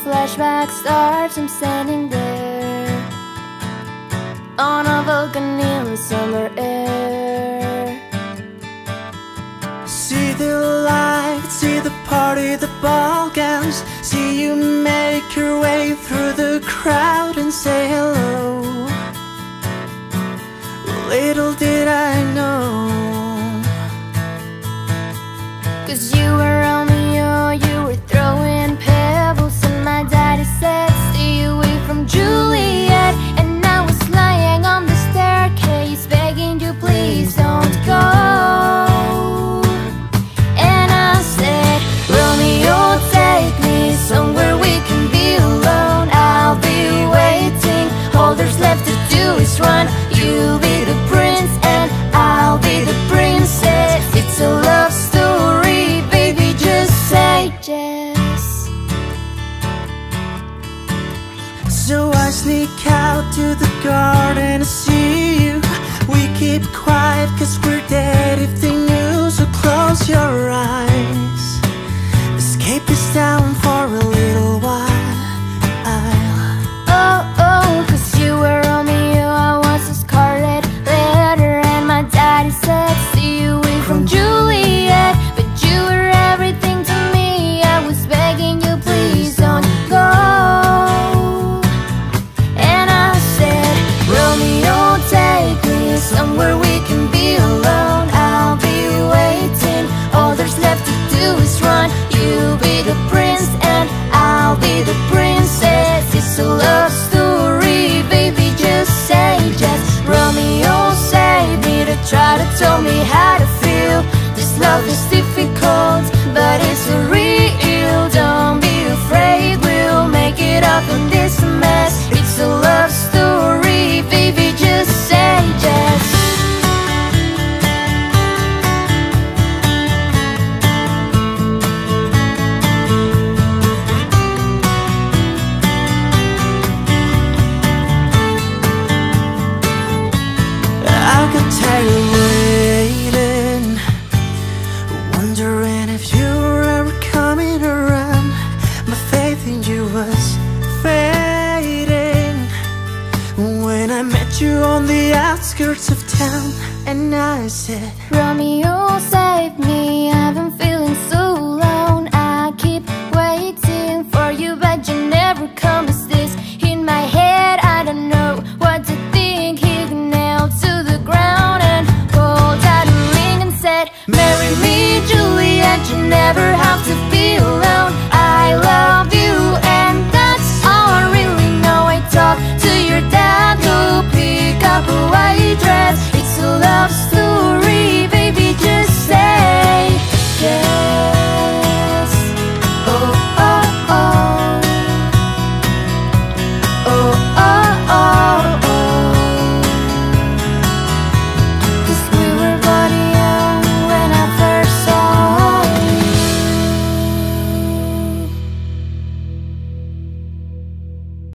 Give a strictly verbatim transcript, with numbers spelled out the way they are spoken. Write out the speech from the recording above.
flashback starts, I'm standing there on a balcony in summer air. See the lights, see the party, the ball gowns. See you make your way through the crowd and say hello. Little did I know, 'cause you were Romeo, you were throwing pebbles, and my daddy said stay away from Juliet. And I was lying on the staircase begging you please don't go. And I said, Romeo, take me somewhere we can be alone. I'll be waiting, all there's left to do is run. You'll be the prince and I'll be the princess. It's a love story, baby, just say yes. so I sneak out to the garden to see you. We keep quiet 'cause we're dead if they knew, so close your eyes. Escape this town for a little while. Oh, oh, 'cause you were Romeo, I was a scarlet letter, and my daddy said stay away from Juliet. But you were everything to me, I was begging you please don't go. And I said, Romeo, take me somewhere we can be alone. I'll be waiting, all there's left to do is run. You'll be the prince and I'll be the princess. It's a love story, baby, just say yes. Romeo, save me to try to tell me how to feel. This love is difficult, but it's so real. Don't be afraid, we'll make it up in this mess. It's a love story, baby, just say yes. I could tell you waiting, wondering if you were ever coming around. My faith in you was fading when I met you on the outskirts of town, and I said, Romeo, say